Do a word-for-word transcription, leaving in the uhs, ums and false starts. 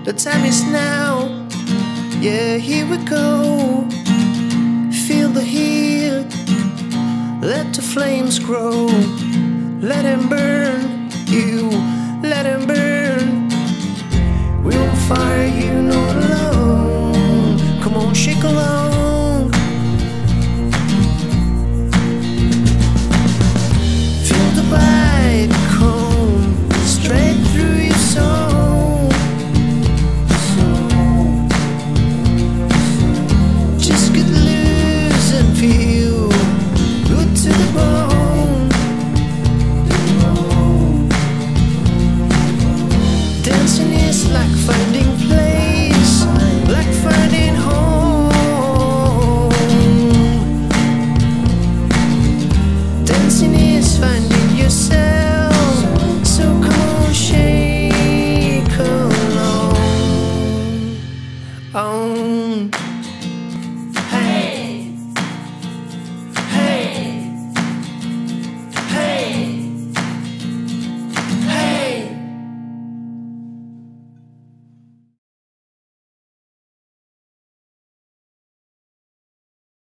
The time is now. Yeah, here we go. Feel the heat. Let the flames grow. Let them burn you. Let them burn. We will fire you not alone. Come on, shake along. Feel the bite come straight through your soul. Just get loose and feel good to the bone. Dancing is like finding place, like finding home. Dancing is finding yourself, so come on, shake along. Oh.